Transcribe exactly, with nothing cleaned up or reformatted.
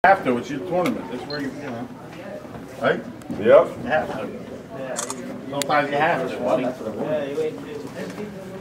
Have to, it's your tournament. That's where you, you know. Right? Yep. You have to. Sometimes you have to, buddy.